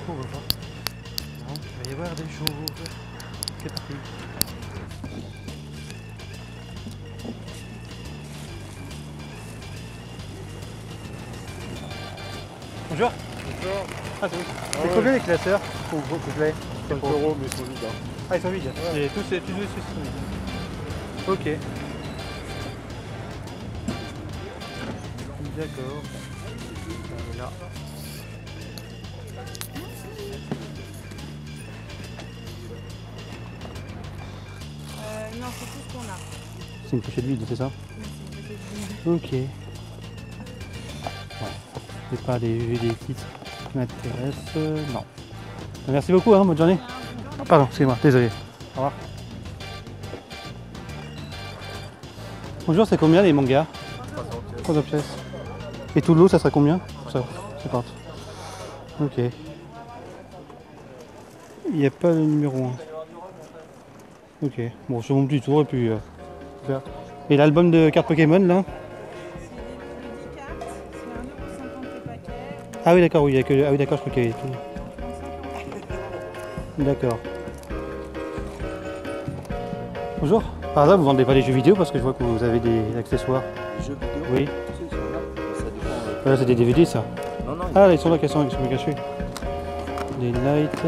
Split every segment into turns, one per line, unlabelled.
on va voir. Non, il va y avoir des choses. C'est parti. Bonjour.
Bonjour.
Ah, c'est c'est combien les classeurs complets?
5 € mais ils sont vides. Hein.
Ah, ils sont vides. Ouais. Tous dessus sont vides. Ok. D'accord. Là.
Non, c'est tout ce qu'on a.
C'est une pochette vide, c'est ça? Ok. Ouais. C'est pas des kits qui m'intéressent. Non. Merci beaucoup, hein, bonne journée. Oh, pardon, excusez-moi, désolé. Au revoir. Bonjour, c'est combien les mangas? 3 pièces. Et tout l'eau, ça serait combien? Ça, 50. Ok. Il n'y a pas le numéro 1. Ok. Bon, je fais mon petit tour et puis... faire. Et l'album de cartes Pokémon, là? Ah oui, d'accord, oui, il y a que... Ah oui, d'accord, je crois qu'il y avait tout. D'accord. Bonjour. Par hasard, vous vendez pas les jeux vidéo parce que je vois que vous avez des accessoires.
Les jeux vidéo?
Oui.
Si, ça dépend.
C'est des DVD, ça.
Non, non.
Ah, là, ils sont là, ils sont cachés. Des lights.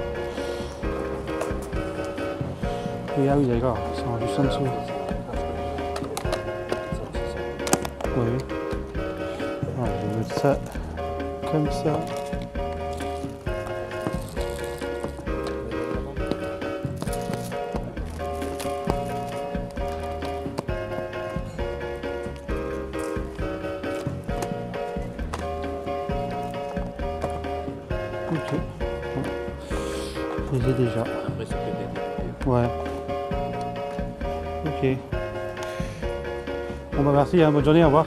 Et ah oui, d'accord, ils sont juste en dessous. Oui. Voilà, je vais mettre ça comme ça. Ok. Je les ai déjà.
Après, c'est que des DVD.
Ouais. Ok. Bon bah merci, hein, bonne journée, au revoir.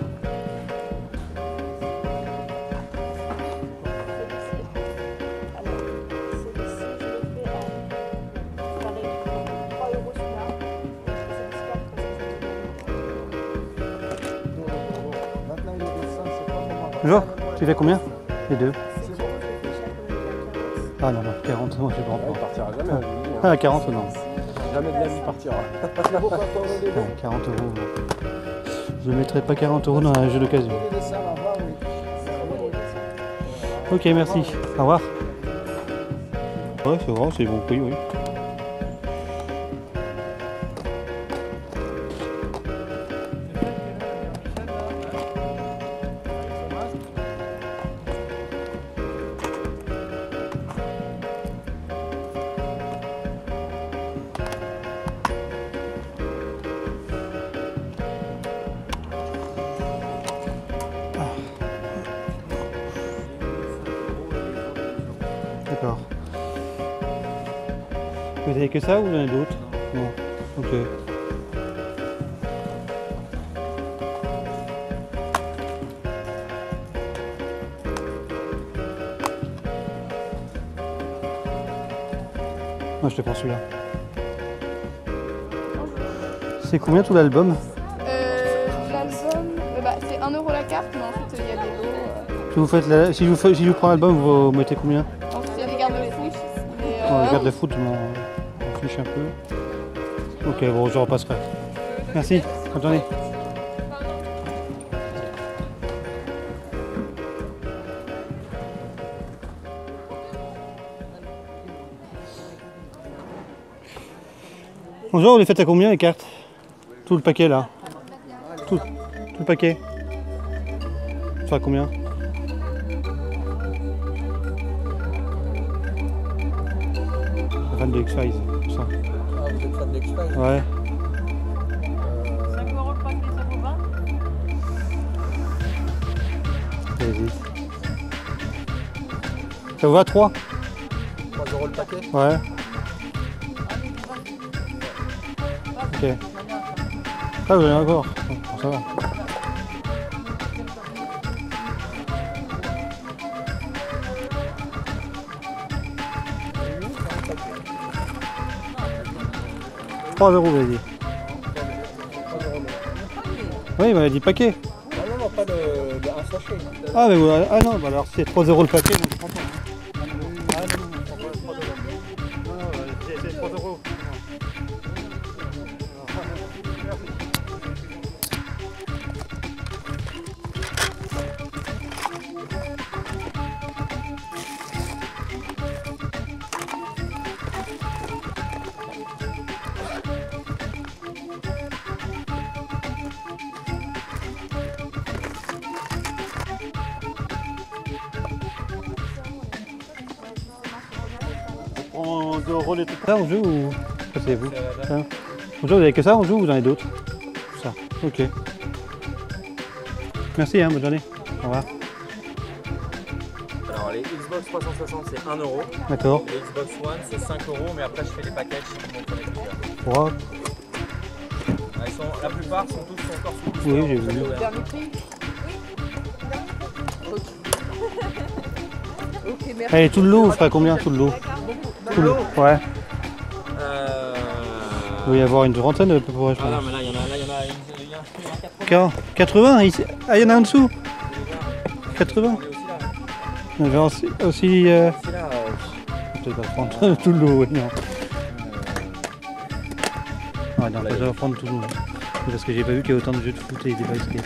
Bonjour, tu fais combien? Les deux. Ah non, non, 40, moi je ne
On
pas.
partira jamais.
Ah, 40, non.
Jamais de la vie partira.
40 €. Je ne mettrai pas 40 € dans un jeu d'occasion. Ok, merci. Au revoir. Ouais, c'est vrai, c'est bon prix, oui. D'accord. Vous avez que ça ou il y en a d'autres? Non. Ok. Moi je te prends celui-là. C'est combien tout l'album?
L'album, c'est 1 € la carte, mais ensuite il y a des lots.
Si vous faites si je prends l'album, vous mettez combien?
Ensuite il y a des garde-foot.
Les gardes de foot, je m'en fiche un peu. Ok, bon, je repasserai. Merci, bonne journée. Bonjour, vous les faites à combien les cartes? Tout le paquet là? Tout le paquet? Ça fait combien? Fan de X-Files, ça.
Ah, vous êtes fan d'X-Files?
Ouais.
5 € le paquet, ça vaut 20.
Vas-y. Ça vous va 3?
3 € le paquet?
Ouais. Ok. Ah, vous en avez encore. Bon, ça va. €3, vas-y. Oui, il m'avait dit paquet.
Ah non, non, pas un sachet.
Ah, mais voilà. Ah non, bah alors c'est 3 € le paquet, donc je prends pas.
3 euros.
On rôle et tout ça, on joue ou ça c'est vous? Hein? On joue, vous avez que ça, on joue ou vous en avez d'autres? Ça, ok. Merci, hein, bonne journée. Au revoir.
Alors les Xbox 360 c'est 1 euro.
D'accord.
Les Xbox One c'est 5 euros, mais après je fais les packages donc on est plusieurs.
Wow.
La plupart sont tous encore sous
Oui, j'ai vu.
Dernier prix. Ok, merci.
Allez, tout le lot, vous ferez combien tout le lot? Tout le lot? Ouais. Il doit y avoir une trentaine à peu près, je
Ah non,
pense.
mais là il y en a 80.
80 ici. Ah, il y en a en dessous? 80?
On est aussi là.
Il y avait aussi
Aussi là,
je vais pas prendre tout le lot, oui, non. Ouais, non, je vais prendre tout le lot. Parce que j'ai pas vu qu'il y a autant de jeux de foot et des baskets.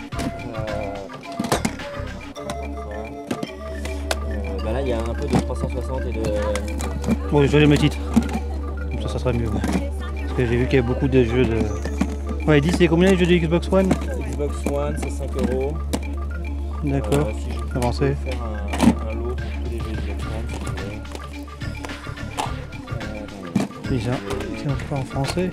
bah là il y a un peu de 360 et de...
Bon, je vais mes titres. Comme ça serait mieux. Ouais. Parce que j'ai vu qu'il y a beaucoup de jeux de... Ouais, dis, c'est combien les jeux de Xbox One?
Xbox One c'est 5 euros.
D'accord.
Si je
Avancez.
peux faire un lot pour tous les jeux Xbox One.
Déjà, si on fait en français.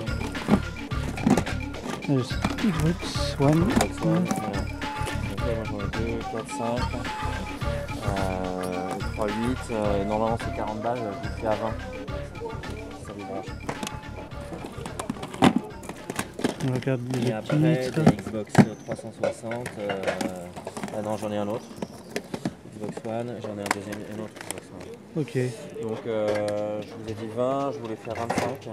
Xbox One.
Xbox One, voilà. Donc là, moi j'en ai 2, 4, 5, 3, 8. Normalement c'est 40 balles, je le fais à 20. Ça vous branche.
On regarde les
Et après,
titres.
des Xbox 360. Ah non, j'en ai un autre. Xbox One, j'en ai un deuxième, un autre Xbox One.
Ok.
Donc je vous ai dit 20, je voulais faire 25.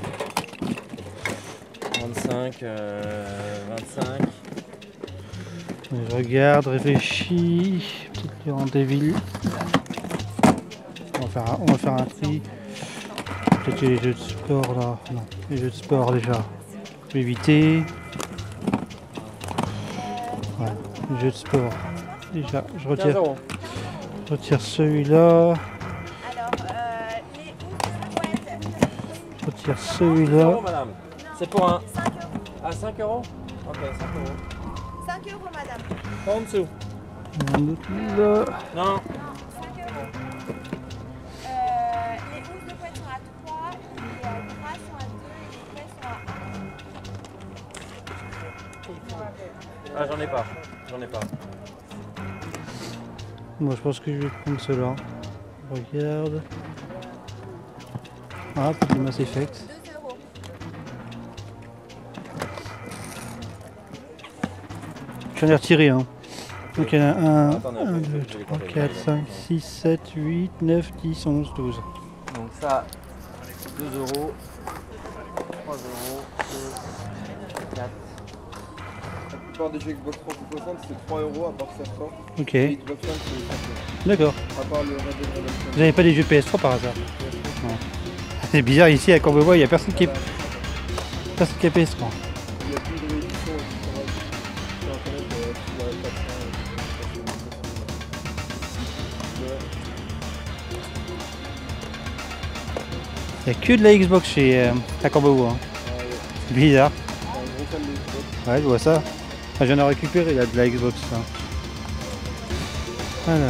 25, 25.
Je regarde, réfléchis. Peut-être qu'il y aura en Devil. On va faire un tri. Peut-être que les jeux de sport là. Non, les jeux de sport déjà. Je vais éviter. Ouais, les jeux de sport. Déjà, je
15
retire,
euros.
je retire celui-là.
Alors, les
Je retire
5
celui-là.
euros, madame. C'est pour un.
5 euros.
Ah, 5 euros. Ok, 5 euros.
5 euros, madame.
Pas en dessous.
Un autre là.
Non.
5 euros. Les housses de couette sont à 3, les bras sont à 2 et les couettes sont à 1.
Ah, j'en ai pas. J'en ai pas.
Moi, je pense que je vais prendre cela. Regarde. Ah, c'est du Mass Effect.
2 euros.
J'en ai retiré un. Donc il y en a 1,
Attendez,
1,
je
2,
vais
3,
compter.
4, 5, 6, 7, 8, 9, 10, 11, 12.
Donc ça, 2 euros. 3 euros. 2, 4.
La plupart des jeux Xbox 360 c'est 3 euros à part certains.
Ok,
Et Xbox One c'est 5 euros.
d'accord.
À part le Red Dead Redemption.
Vous n'avez pas des jeux PS3 par hasard? Non. C'est bizarre ici à Courbevoie, il n'y a personne qui est PS3.
Il y a plus de rééditions sur internet sur la plateforme.
Il n'y a que de la Xbox chez à Courbevoie. Hein. C'est bizarre.
C'est un gros fan de Xbox.
Ouais, je vois ça. Enfin, j'en ai récupéré là, de la Xbox. Hein. Alors,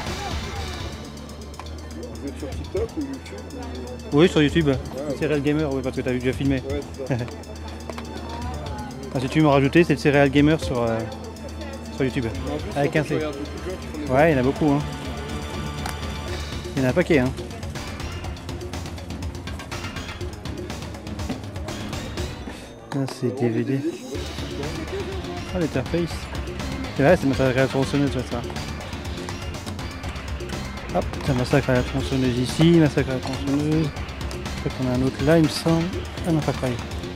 Vous êtes sur TikTok ou YouTube
oui, sur YouTube.
Ouais,
Serial Gamer, oui, parce que tu as déjà filmé.
ouais, c'est ça.
Ah, si tu veux me rajouter, c'est le Serial Gamer sur YouTube.
Mais en plus,
Avec un
je
C.
regarde beaucoup de gens qui font des
Ouais, il y en a beaucoup. Hein. Il y en a un paquet. Hein. Là, c'est DVD. Ah, l'interface. C'est vrai, c'est massacre à la tronçonneuse, ça. Hop, c'est massacre à la tronçonneuse ici, massacre à la tronçonneuse. Je crois qu'on a un autre là, il me semble. Ah non, pas pareil.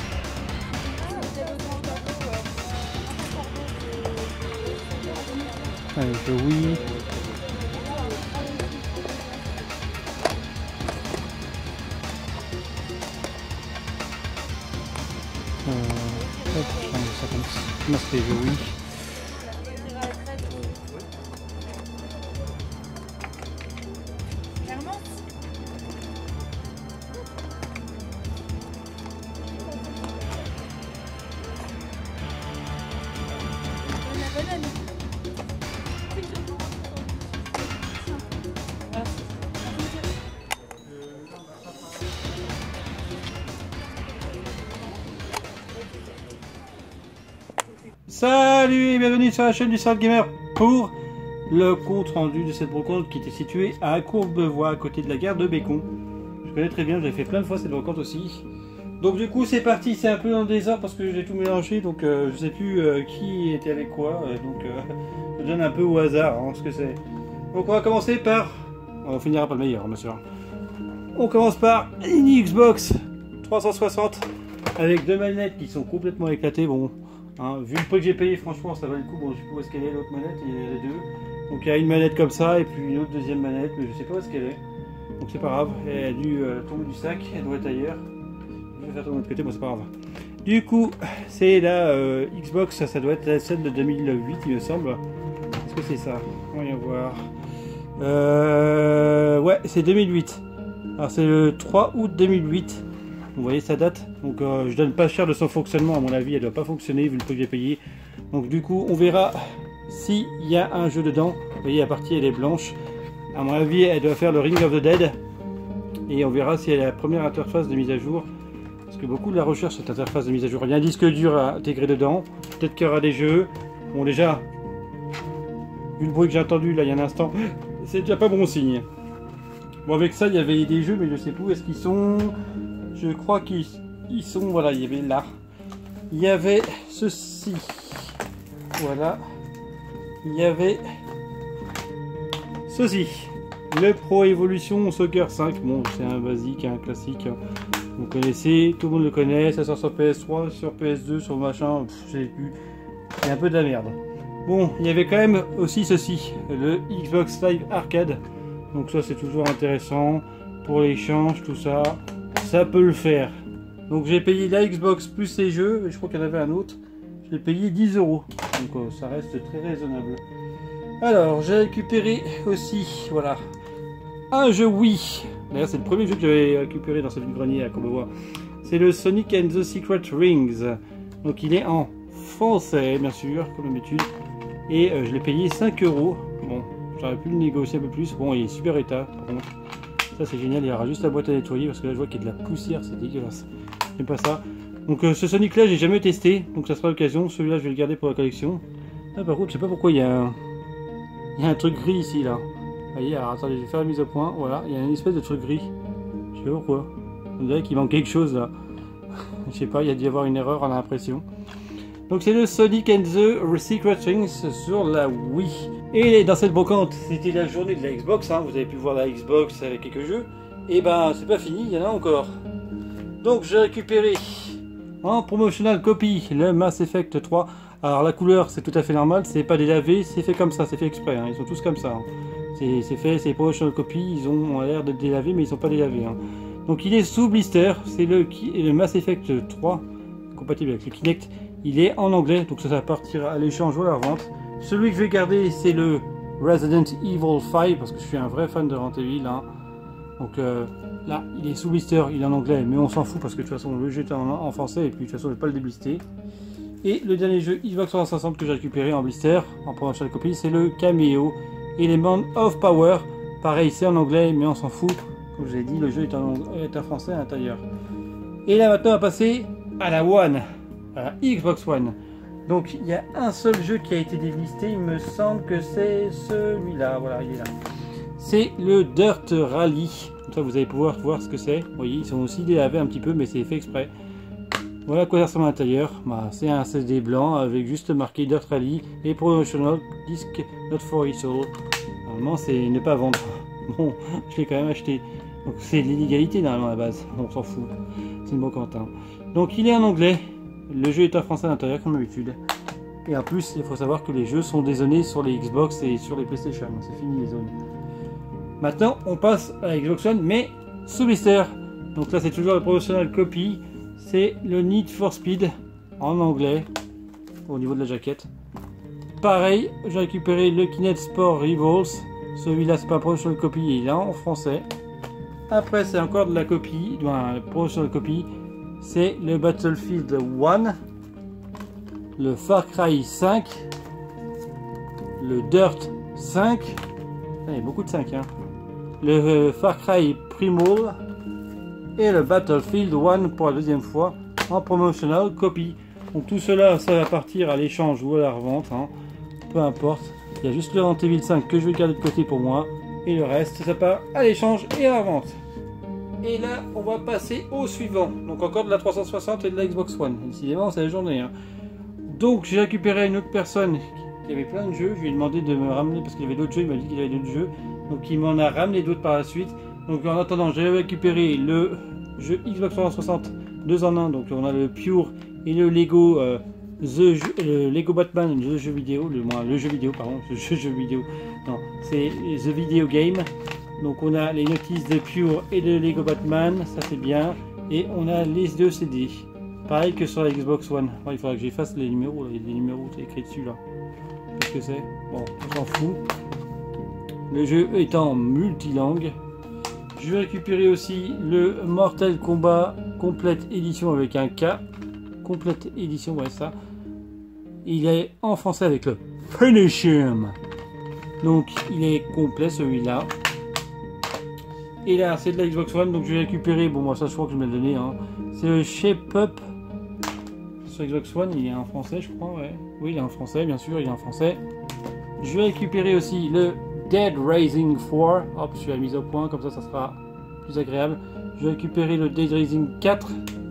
Allez, je oui. Hop, je change ça comme ça. Comment c'était oui. Salut et bienvenue sur la chaîne du Salt Gamer pour le compte rendu de cette brocante qui était située à Courbevoie à côté de la gare de Bécon. Je connais très bien, j'avais fait plein de fois cette brocante aussi. Donc du coup c'est parti, c'est un peu dans le désordre parce que j'ai tout mélangé, donc je sais plus qui était avec quoi, je donne un peu au hasard ce que c'est. Donc on va commencer par, on finira par le meilleur bien sûr. On commence par une Xbox 360 avec deux manettes qui sont complètement éclatées, bon. Vu le prix que j'ai payé, franchement, ça va le coup. Bon, je sais pas où est-ce qu'elle est l'autre manette, il y en a deux. Donc il y a une manette comme ça et puis une autre deuxième manette, mais je sais pas où est-ce qu'elle est. Donc c'est pas grave, elle a dû tomber du sac, elle doit être ailleurs. Je vais faire tourner de l'autre côté, bon c'est pas grave. Du coup, c'est la Xbox, ça doit être celle de 2008 il me semble. Est-ce que c'est ça? On va y voir. Ouais, c'est 2008. Alors c'est le 3 août 2008. Vous voyez sa date, donc je donne pas cher de son fonctionnement, à mon avis elle doit pas fonctionner vu le prix que j'ai payé. Donc du coup on verra s'il y a un jeu dedans. Vous voyez la partie elle est blanche, à mon avis elle doit faire le Ring of the Dead. Et on verra si elle a la première interface de mise à jour, parce que beaucoup de la recherche cette interface de mise à jour. Il y a un disque dur à intégrer dedans, peut-être qu'il y aura des jeux. Bon déjà, vu le bruit que j'ai entendu là il y a un instant, c'est déjà pas bon signe. Bon avec ça il y avait des jeux mais je sais plus où est-ce qu'ils sont. Je crois qu'ils sont, voilà, il y avait là. Il y avait ceci. Voilà. Il y avait ceci. Le Pro Evolution Soccer 5. Bon, c'est un basique, un classique. Vous connaissez, tout le monde le connaît. Ça sort sur PS3, sur PS2, sur machin. Je sais plus. C'est un peu de la merde. Bon, il y avait quand même aussi ceci. Le Xbox Live Arcade. Donc ça, c'est toujours intéressant. Pour l'échange, tout ça. Ça peut le faire. Donc j'ai payé la Xbox plus ces jeux, et je crois qu'il y en avait un autre. Je l'ai payé 10 €. Donc ça reste très raisonnable. Alors j'ai récupéré aussi, voilà, un jeu Wii. D'ailleurs c'est le premier jeu que j'avais récupéré dans ce vide-grenier à Courbevoie. C'est le Sonic and the Secret Rings. Donc il est en français bien sûr, comme d'habitude. Et je l'ai payé 5 €. Bon, j'aurais pu le négocier un peu plus. Bon, il est super état par contre. Ça c'est génial, il y aura juste la boîte à nettoyer parce que là je vois qu'il y a de la poussière, c'est dégueulasse. J'aime pas ça. Donc ce Sonic là j'ai jamais testé, donc ça sera l'occasion. Celui-là je vais le garder pour la collection. Ah par contre je sais pas pourquoi il y a un truc gris ici là. Vous voyez, alors attendez, je vais faire la mise au point. Voilà, il y a une espèce de truc gris. Je sais pas pourquoi. On dirait qu'il manque quelque chose là. Je sais pas, il y a dû y avoir une erreur à l'impression. Donc c'est le Sonic and the Secret Rings sur la Wii. Et dans cette brocante, c'était la journée de la Xbox, vous avez pu voir la Xbox avec quelques jeux. Et ben c'est pas fini, il y en a encore. Donc j'ai récupéré en promotional copy le Mass Effect 3. Alors la couleur c'est tout à fait normal, c'est pas délavé, c'est fait comme ça, c'est fait exprès, ils sont tous comme ça. C'est fait, c'est promotional copy, ils ont l'air d'être délavés mais ils sont pas délavés. Donc il est sous blister, c'est le Mass Effect 3, compatible avec le Kinect. Il est en anglais, donc ça va partir à l'échange ou à la revente. Celui que je vais garder, c'est le Resident Evil 5, parce que je suis un vrai fan de Resident Evil. Donc là, il est sous blister, il est en anglais, mais on s'en fout parce que de toute façon, le jeu est en français et puis de toute façon, je ne vais pas le déblister. Et le dernier jeu Xbox 360 que j'ai récupéré en blister, en promotional copy, c'est le Cameo Element of Power. Pareil, c'est en anglais, mais on s'en fout. Comme je l'ai dit, le jeu est en français à l'intérieur. Et là, maintenant, on va passer à la One. À la Xbox One. Donc il y a un seul jeu qui a été délisté, il me semble que c'est celui-là, voilà, il est là. C'est le Dirt Rally. Comme ça vous allez pouvoir voir ce que c'est. Vous voyez, ils sont aussi délavés un petit peu, mais c'est fait exprès. Voilà à quoi ça ressemble à l'intérieur. Bah, c'est un CD blanc avec juste marqué Dirt Rally et Promotional Disc Not for Resale. Normalement c'est ne pas vendre. Bon, je l'ai quand même acheté. Donc c'est l'illégalité normalement à la base, on s'en fout. C'est une brocante. Donc il est en anglais. Le jeu est en français à l'intérieur comme d'habitude. Et en plus, il faut savoir que les jeux sont dézonés sur les Xbox et sur les PlayStation. C'est fini les zones. Maintenant, on passe à la Xbox One, mais sous blister. Donc là, c'est toujours la promotional copy. c'est le Need for Speed en anglais au niveau de la jaquette. Pareil, j'ai récupéré le Kinect Sport Rivals. Celui-là, c'est pas un promotional copy, il est en français. Après, c'est encore de la copie, un promotional copy. C'est le Battlefield 1, le Far Cry 5, le Dirt 5. Il y a beaucoup de 5, hein. Le Far Cry Primal et le Battlefield 1 pour la deuxième fois en promotional copy. Donc tout cela, ça va partir à l'échange ou à la revente, hein. Peu importe. Il y a juste le Resident Evil 5 que je vais garder de côté pour moi et le reste, ça part à l'échange et à la vente. Et là, on va passer au suivant. Donc encore de la 360 et de la Xbox One. Décidément, c'est la journée, hein. Donc j'ai récupéré une autre personne qui avait plein de jeux. Je lui ai demandé de me ramener parce qu'il y avait d'autres jeux. Il m'a dit qu'il avait d'autres jeux. Donc il m'en a ramené d'autres par la suite. Donc en attendant, j'ai récupéré le jeu Xbox 360 2 en 1. Donc on a le Pure et le Lego Lego Batman, le jeu vidéo, le jeu vidéo, pardon, jeu vidéo. Non, c'est The Video Game. Donc on a les notices de Pure et de Lego Batman, ça c'est bien. Et on a les 2 CD. Pareil que sur la Xbox One. Enfin, il faudra que j'efface les numéros, là. Il y a des numéros écrits dessus là. Qu'est-ce que c'est? Bon, on s'en fout. Le jeu est en multilangue. Je vais récupérer aussi le Mortal Kombat Complete Edition avec un K. Complete Edition, ouais, ça. Il est en français avec le Finish Him. Donc il est complet celui-là. Et là c'est de la Xbox One, donc je vais récupérer, bon moi ça je crois que je vais le donner, hein. C'est le Shape Up sur Xbox One, il est en français je crois, ouais. Oui il est en français, bien sûr il est en français. Je vais récupérer aussi le Dead Rising 4, hop je suis à la mise au point, comme ça ça sera plus agréable. Je vais récupérer le Dead Rising 4,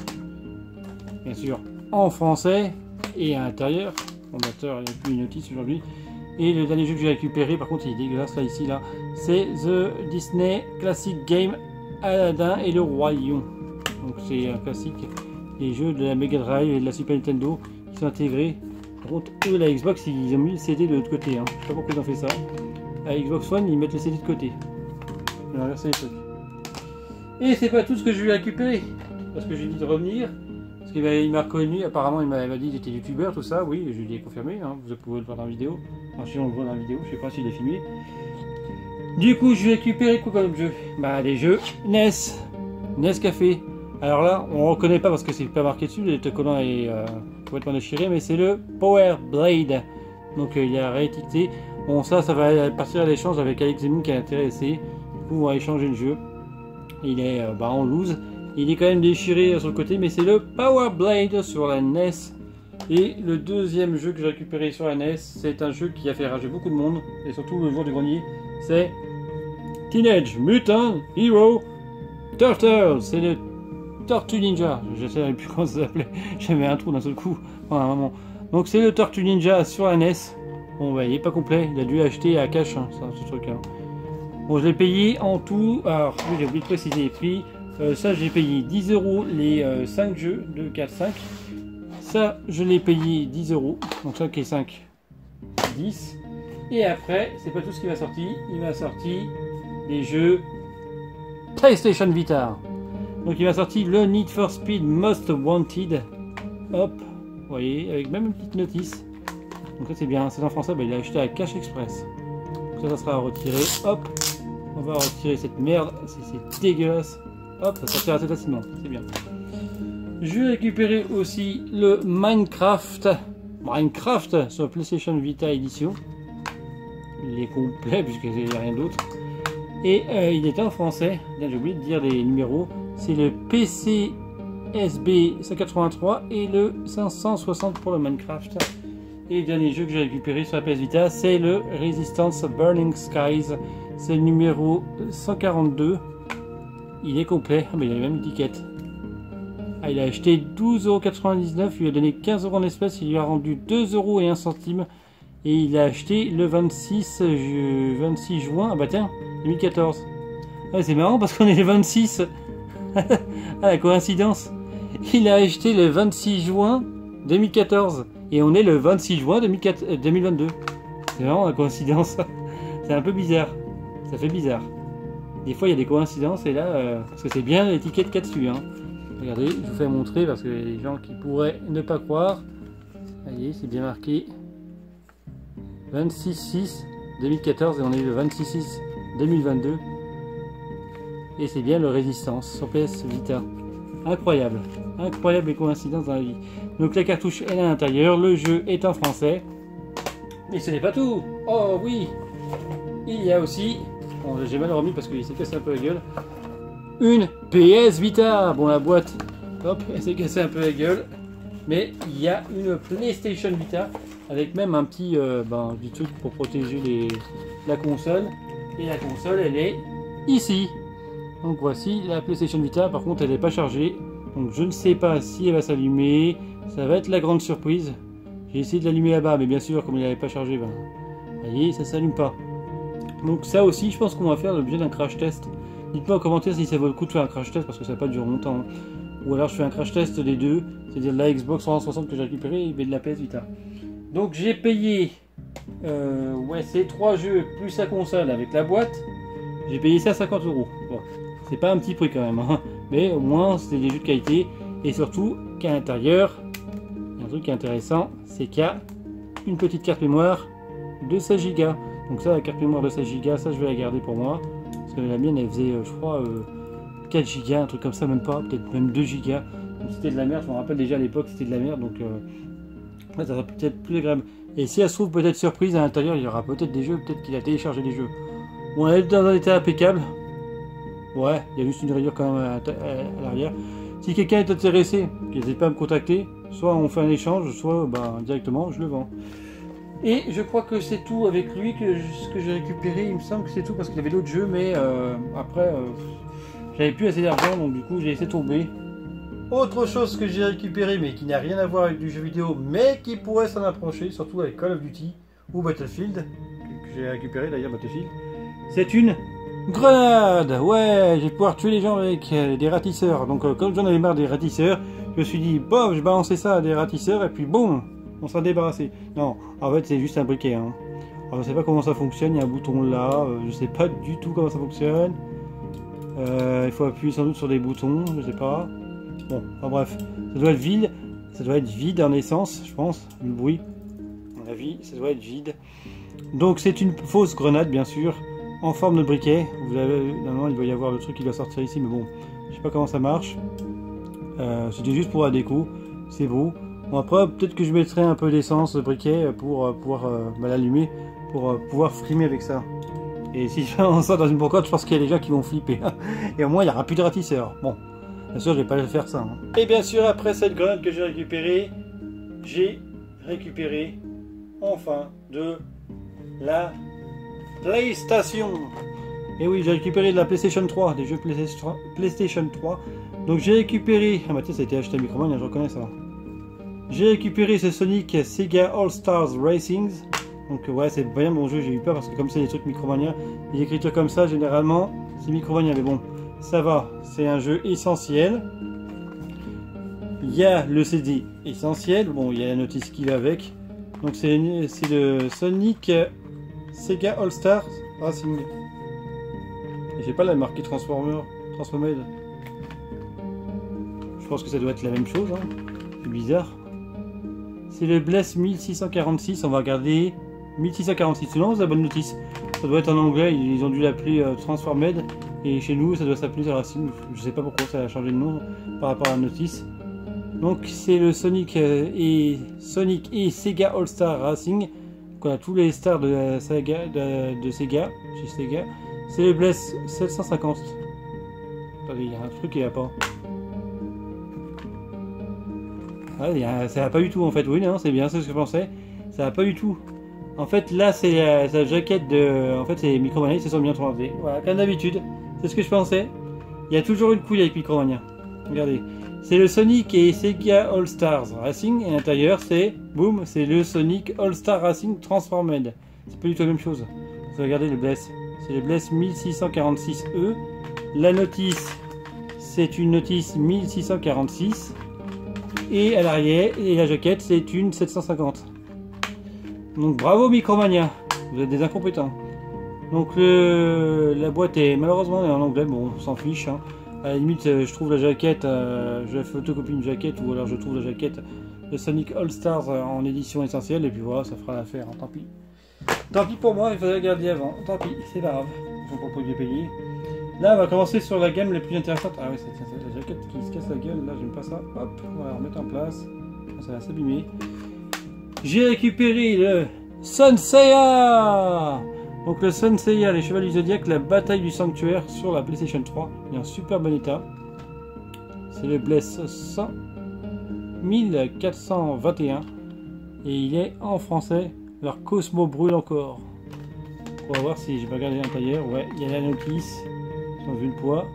bien sûr en français et à l'intérieur. Fondateur, il n'y a plus une notice aujourd'hui. Et le dernier jeu que j'ai récupéré, par contre il est dégueulasse là, ici là, c'est The Disney Classic Game Aladdin et le Roi Lion. Donc c'est un classique, les jeux de la Mega Drive et de la Super Nintendo qui sont intégrés. Par contre eux la Xbox ils ont mis le CD de l'autre côté, hein. Je sais pas pourquoi ils ont fait ça. À la Xbox One ils mettent le CD de côté. Ils ont inversé les trucs. Et c'est pas tout ce que je vais récupérer, parce que j'ai dit de revenir. Parce qu'il m'a reconnu, apparemment il m'a dit qu'il était youtubeur, tout ça, oui, je lui ai confirmé, hein, vous pouvez le voir dans la vidéo. Enfin, si on le voit dans la vidéo, je sais pas s'il est filmé. Du coup, je vais récupérer quoi comme jeu? Bah, des jeux NES Café. Alors là, on reconnaît pas parce que c'est pas marqué dessus, le collant est complètement déchiré, mais c'est le Power Blade. Donc il est réédité. Bon, ça va partir à l'échange avec Alex Zemin qui est intéressé. Du coup, on va échanger le jeu. Il est en loose. Il est quand même déchiré sur le côté, mais c'est le Power Blade sur la NES. Et le deuxième jeu que j'ai récupéré sur la NES, c'est un jeu qui a fait rager beaucoup de monde, et surtout le jour du grenier, c'est Teenage Mutant Hero Turtles. C'est le Tortue Ninja. Je ne sais plus comment ça s'appelait. J'avais un trou d'un seul coup pendant un moment. Donc c'est le Tortue Ninja sur la NES. Bon, bah, il n'est pas complet. Il a dû acheter à cash, hein, ce truc. Hein. Bon, je l'ai payé en tout. Alors, oui, j'ai oublié de préciser les prix. Ça, j'ai payé 10 € les 5 jeux, 2, 4, 5. Ça, je l'ai payé 10 €. Donc, 5 et 5, 10. Et après, c'est pas tout ce qui m'a sorti. Il m'a sorti des jeux PlayStation Vita. Donc, il m'a sorti le Need for Speed Most Wanted. Hop, vous voyez, avec même une petite notice. Donc, ça, c'est bien. C'est en français, bah, il a acheté à Cash Express. Donc, ça sera retiré. Hop, on va retirer cette merde. C'est dégueulasse. Hop, ça sortira assez facilement, c'est bien. Je vais récupérer aussi le Minecraft sur PlayStation Vita Edition. Il est complet puisqu'il n'y a rien d'autre. Et il était en français, j'ai oublié de dire les numéros. C'est le PCSB 183 et le 560 pour le Minecraft. Et le dernier jeu que j'ai récupéré sur la PS Vita, c'est le Resistance Burning Skies. C'est le numéro 142. Il est complet, mais il a la même étiquette. Ah, il a acheté 12,99 €, il lui a donné 15 € en espèces, il lui a rendu 2 € et 1 centime. Et il a acheté le 26 juin, ah bah tiens, 2014. Ah, c'est marrant parce qu'on est le 26. Ah, la coïncidence. Il a acheté le 26 juin 2014 et on est le 26 juin 2022. C'est vraiment la coïncidence. C'est un peu bizarre. Ça fait bizarre. Des fois il y a des coïncidences et là, parce que c'est bien l'étiquette qu'il y a dessus. Hein. Regardez, je vous fais montrer parce que les gens qui pourraient ne pas croire. Vous voyez, c'est bien marqué 26/6 2014 et on est le 26/6 2022. Et c'est bien le Résistance sur PS Vita. Incroyable, incroyable les coïncidences dans la vie. Donc la cartouche est à l'intérieur, le jeu est en français. Mais ce n'est pas tout. Oh oui, il y a aussi, bon, j'ai mal remis parce qu'il s'est cassé un peu la gueule, une PS Vita. Bon, la boîte, hop, elle s'est cassée un peu la gueule. Mais il y a une PlayStation Vita avec même un petit, du truc pour protéger la console. Et la console, elle est ici. Donc voici la PlayStation Vita. Par contre, elle n'est pas chargée. Donc je ne sais pas si elle va s'allumer. Ça va être la grande surprise. J'ai essayé de l'allumer là-bas, mais bien sûr, comme il n'avait pas chargé, vous voyez, ça ne s'allume pas. Donc ça aussi, je pense qu'on va faire l'objet d'un crash test. Dites-moi en commentaire si ça vaut le coup de faire un crash test parce que ça va pas durer longtemps. Ou alors je fais un crash test des deux, c'est-à-dire de la Xbox 360 que j'ai récupéré et de la PS Vita. Donc j'ai payé, ces 3 jeux plus la console avec la boîte. J'ai payé ça à 50 €. Bon, c'est pas un petit prix quand même, hein. Mais au moins c'est des jeux de qualité. Et surtout qu'à l'intérieur, il y a un truc qui est intéressant, c'est qu'il y a une petite carte mémoire de 16 Go. Donc ça, la carte mémoire de 16 Go, ça je vais la garder pour moi. Parce que la mienne elle faisait, je crois, 4 Go, un truc comme ça, même pas, peut-être même 2 Go. Donc c'était de la merde, je me rappelle déjà à l'époque c'était de la merde, donc ça sera peut-être plus agréable. Et si elle se trouve peut-être surprise à l'intérieur, il y aura peut-être des jeux, peut-être qu'il a téléchargé des jeux. Bon, elle est dans un état impeccable. Ouais, il y a juste une rayure quand même à l'arrière. Si quelqu'un est intéressé, n'hésitez pas à me contacter. Soit on fait un échange, soit directement je le vends. Et je crois que c'est tout avec lui ce que j'ai récupéré. Il me semble que c'est tout parce qu'il y avait d'autres jeux, mais après j'avais plus assez d'argent, donc du coup j'ai laissé tomber. Autre chose que j'ai récupéré, mais qui n'a rien à voir avec du jeu vidéo, mais qui pourrait s'en approcher, surtout avec Call of Duty ou Battlefield, que j'ai récupéré d'ailleurs Battlefield, c'est une grenade. Ouais, je vais pouvoir tuer les gens avec des ratisseurs. Donc comme j'en avais marre des ratisseurs, je me suis dit, bof, je balançais ça à des ratisseurs et puis boum, on s'en débarrassé. Non, en fait c'est juste un briquet. Hein. Alors, je sais pas comment ça fonctionne, il y a un bouton là, je sais pas du tout comment ça fonctionne. Il faut appuyer sans doute sur des boutons, je sais pas. Bon, enfin bref, ça doit être vide en essence, je pense, le bruit. À mon avis, ça doit être vide. Donc c'est une fausse grenade, bien sûr, en forme de briquet. Vous avez, normalement, il doit y avoir le truc qui doit sortir ici, mais bon, je sais pas comment ça marche. C'était juste pour la déco, c'est beau. Bon, après, peut-être que je mettrai un peu d'essence de briquet pour pouvoir l'allumer, pour pouvoir frimer avec ça. Et si je lance ça dans une brocante, je pense qu'il y a des gens qui vont flipper. Et au moins, il n'y aura plus de ratisseurs. Bon, bien sûr, je vais pas faire ça. Hein. Et bien sûr, après cette grenade que j'ai récupéré enfin de la PlayStation. Et oui, j'ai récupéré de la PlayStation 3, des jeux PlayStation 3. Donc j'ai récupéré... Ah bah tiens, ça a été acheté à Micromania, je reconnais ça. J'ai récupéré ce Sonic Sega All Stars Racing. Donc ouais, c'est bien bon jeu, j'ai eu peur parce que comme c'est des trucs Micromania, les écritures comme ça, généralement, c'est Micromania. Mais bon, ça va, c'est un jeu essentiel. Il y a le CD essentiel, bon, il y a la notice qui va avec. Donc c'est le Sonic Sega All Stars Racing. Et j'ai pas la marqué Transformed. Je pense que ça doit être la même chose, hein. C'est bizarre. C'est le Bless 1646, on va regarder 1646, sinon c'est la bonne notice. Ça doit être en anglais, ils ont dû l'appeler Transformed, et chez nous ça doit s'appeler Racing, je sais pas pourquoi ça a changé de nom par rapport à la notice. Donc c'est le Sonic et Sega All Star Racing, donc on a tous les stars de la saga de Sega, chez Sega. C'est le Bless 750. Attendez, il y a un truc qui va pas. Ah, ça va pas du tout en fait, oui non c'est bien, c'est ce que je pensais, ça va pas du tout. En fait là c'est la jaquette de... En fait c'est Micromania, ils se sont bien trompés. Voilà, comme d'habitude, c'est ce que je pensais. Il y a toujours une couille avec Micromania. Regardez, c'est le Sonic et Sega All Stars Racing, et à l'intérieur c'est, boum, c'est le Sonic All Star Racing Transformed. C'est pas du tout la même chose. Regardez le Bless, c'est le Bless 1646E. La notice, c'est une notice 1646. Et à l'arrière, et la jaquette, c'est une 750. Donc bravo Micromania, vous êtes des incompétents. Donc la boîte est malheureusement en anglais, bon on s'en fiche. Hein. À la limite, je trouve la jaquette, je photocopie une jaquette ou alors je trouve la jaquette de Sonic All Stars en édition essentielle et puis voilà, ça fera l'affaire, hein, tant pis. Tant pis pour moi, il fallait la garder avant, tant pis, c'est pas grave, je ne peux pas payer. Là, on va commencer sur la gamme la plus intéressante. Ah oui, c'est la jaquette qui se casse la gueule, là j'aime pas ça. Hop, on va remettre en place, ça va s'abîmer. J'ai récupéré le Sun Seiya. Donc le Sun Seiya, les Chevaliers du Zodiac, la bataille du sanctuaire sur la PlayStation 3. Il est en super bon état. C'est le Bless 100 1421. Et il est en français. Leur Cosmo brûle encore. On va voir si j'ai pas regardé l'intérieur. Ouais, il y a la notice. Ils ont vu le poids.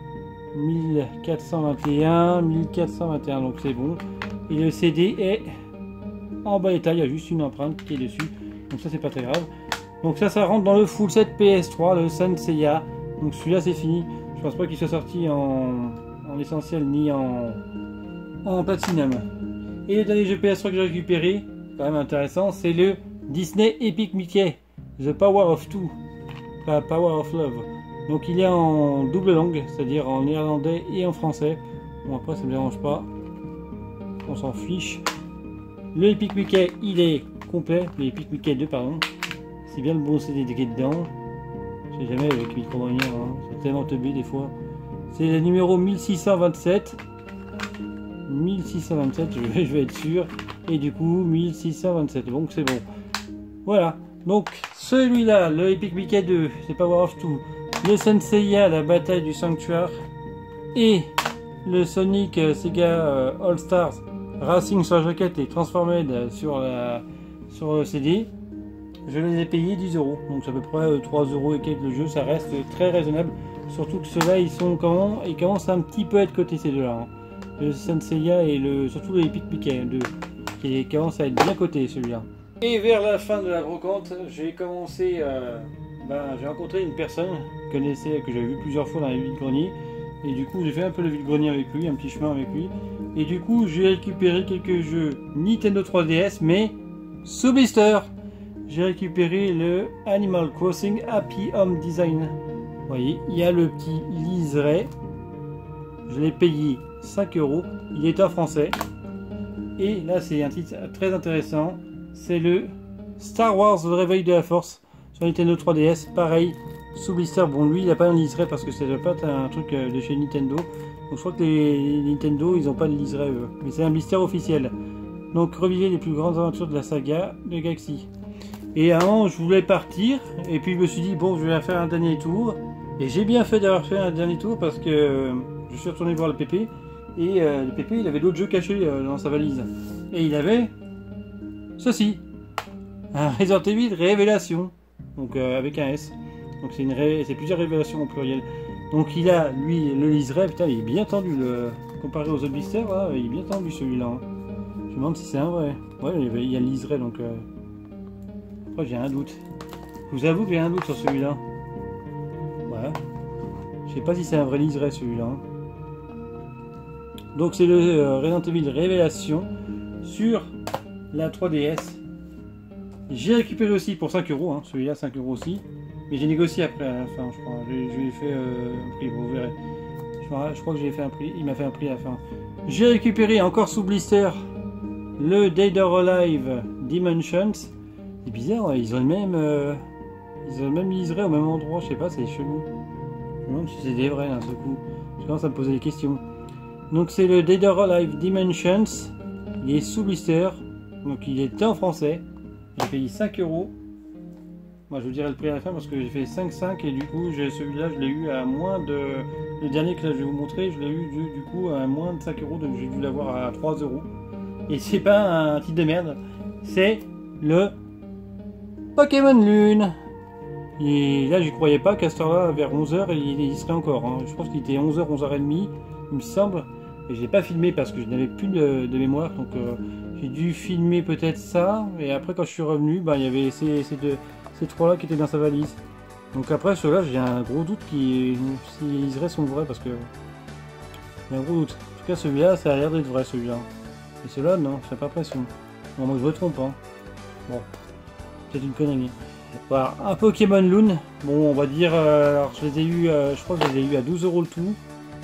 1421, 1421. Donc c'est bon. Et le CD est en bas état. Il y a juste une empreinte qui est dessus. Donc ça c'est pas très grave. Donc ça rentre dans le full set PS3, le Sun Seiya. Donc celui-là c'est fini. Je pense pas qu'il soit sorti en essentiel ni en platinum. Et le dernier jeu PS3 que j'ai récupéré, quand même intéressant, c'est le Disney Epic Mickey, The Power of Two, pas Power of Love. Donc il est en double langue, c'est-à-dire en néerlandais et en français. Bon après ça me dérange pas, on s'en fiche. Le Epic Mickey il est complet, le Epic Mickey 2 pardon. C'est bien le bon CD qui est dedans. Je sais jamais avec Micromania, hein. C'est tellement teubé des fois. C'est le numéro 1627. 1627, je vais être sûr. Et du coup, 1627. Donc c'est bon. Voilà. Donc celui-là, le Epic Mickey 2, c'est Power of Two. Le Sun Seiya, la bataille du sanctuaire. Et le Sonic Sega All Stars Racing sur la jaquette et Transformed sur le CD. Je les ai payés 10 €, donc c'est à peu près 3 € et quelques le jeu, ça reste très raisonnable. Surtout que ceux-là, ils commencent un petit peu à être cotés ces deux-là. Hein. Le Sun Seiya et surtout le Epic Mickey 2, qui commence à être bien coté celui-là. Et vers la fin de la brocante, j'ai commencé, j'ai rencontré une personne que j'avais vu plusieurs fois dans les vide-greniers. Et du coup, j'ai fait un peu le vide-grenier avec lui, un petit chemin avec lui. Et du coup, j'ai récupéré quelques jeux Nintendo 3DS, mais sous blister. J'ai récupéré le Animal Crossing Happy Home Design. Vous voyez, il y a le petit liseré. Je l'ai payé 5 €. Il est en français. Et là, c'est un titre très intéressant. C'est le Star Wars Le Réveil de la Force sur Nintendo 3DS. Pareil, sous blister. Bon, lui, il n'a pas un liseré parce que ça doit pas être un truc de chez Nintendo. Donc, je crois que les Nintendo, ils n'ont pas de liseré eux. Mais c'est un blister officiel. Donc, revivez les plus grandes aventures de la saga de Galaxy. Et à un moment, je voulais partir, et puis je me suis dit, bon, je vais faire un dernier tour. Et j'ai bien fait d'avoir fait un dernier tour parce que je suis retourné voir le Pépé. Et le Pépé, il avait d'autres jeux cachés dans sa valise. Et il avait ceci, un Resident Evil Révélation, donc avec un S. Donc c'est plusieurs révélations au pluriel. Donc il a, lui, le liseré, putain, il est bien tendu, comparé aux autres blisters, là, il est bien tendu celui-là. Hein. Je me demande si c'est un vrai. Ouais, il y a le liseré, donc... Après j'ai un doute. Je vous avoue que j'ai un doute sur celui-là. Voilà. Je sais pas si c'est un vrai liseré celui-là. Donc c'est le Resident Evil Révélation sur la 3DS. J'ai récupéré aussi pour 5 €, hein, celui-là 5 € aussi. Mais j'ai négocié après à la fin, je crois. Je lui ai fait un prix, vous verrez. Je crois que j'ai fait un prix, il m'a fait un prix à la fin. J'ai récupéré encore sous blister le Dead or Alive Dimensions. C'est bizarre, ouais, ils ont le même liseré au même endroit, je sais pas, c'est chelou. Je me demande si c'est des vrais d'un seul coup. Je commence à me poser des questions. Donc c'est le Dead or Alive Dimensions. Il est sous blister. Donc il était en français. J'ai payé 5 €. Moi je vous dirai le prix à la fin parce que j'ai fait 5,5 et du coup celui-là je l'ai eu à moins de... Le dernier que là, je vais vous montrer, je l'ai eu du coup à moins de 5 €, donc j'ai dû l'avoir à 3 €. Et c'est pas un titre de merde, c'est le Pokémon Lune. Et là j'y croyais pas qu'à cette heure-là, vers 11 h, il y serait encore. Hein. Je pense qu'il était 11 h, 11h30, il me semble. Et je l'ai pas filmé parce que je n'avais plus de mémoire, donc j'ai dû filmer peut-être ça. Et après quand je suis revenu, il y avait ces trois-là qui étaient dans sa valise. Donc après ceux-là, j'ai un gros doute si les liserés sont vrais parce que il y a un gros doute. En tout cas celui-là, ça a l'air d'être vrai celui-là. Et ceux-là, non, je fais pas pression. Bon, moi je me trompe, hein. Bon, peut-être une connerie. Voilà, un Pokémon Lune. Bon, on va dire, alors je les ai eu, je crois que je les ai eu à 12 € le tout.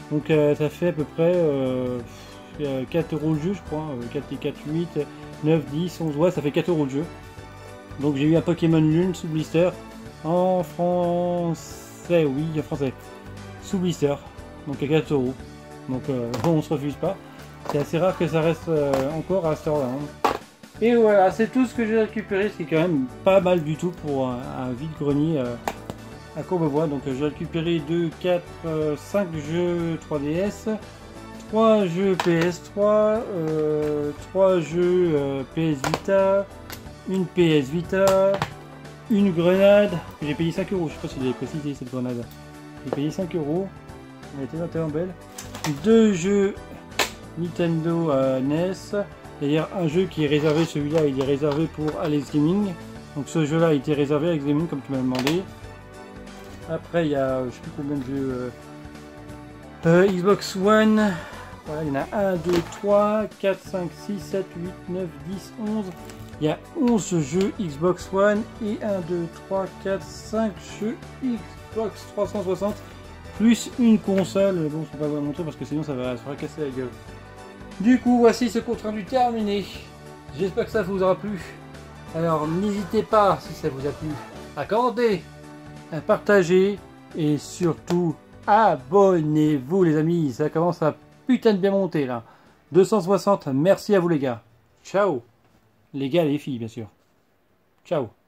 Donc ça fait à peu près 4 € le jeu, je crois. 4 et 4, 8, 9, 10, 11, ouais, ça fait 4 € le jeu. Donc j'ai eu un Pokémon Lune sous blister. En français, oui, en français. Sous blister. Donc à 4 €. Donc on se refuse pas. C'est assez rare que ça reste encore à cette heure-là. Hein. Et voilà, c'est tout ce que j'ai récupéré, ce qui est quand même pas mal du tout pour un vide-grenier à Courbevoie. Donc j'ai récupéré 2, 4, 5 jeux 3DS, 3 jeux PS3, 3 jeux PS Vita, une PS Vita, une grenade, que j'ai payé 5 €, je sais pas si j'avais précisé cette grenade. J'ai payé 5 €, elle était vraiment belle. 2 jeux Nintendo NES. D'ailleurs, un jeu qui est réservé, celui-là, il est réservé pour Alex Gaming. Donc ce jeu-là a été réservé à Alex Gaming, comme tu m'as demandé. Après, il y a, je sais plus combien de jeux. Xbox One. Voilà, il y en a 1, 2, 3, 4, 5, 6, 7, 8, 9, 10, 11. Il y a 11 jeux Xbox One et 1, 2, 3, 4, 5 jeux Xbox 360. Plus une console. Bon, je ne peux pas vous la montrer parce que sinon ça va se casser la gueule. Du coup, voici ce compte rendu terminé. J'espère que ça vous aura plu. Alors, n'hésitez pas, si ça vous a plu, à commenter, à partager et surtout, abonnez-vous les amis. Ça commence à putain de bien monter là. 260, merci à vous les gars. Ciao. Les gars et les filles, bien sûr. Ciao.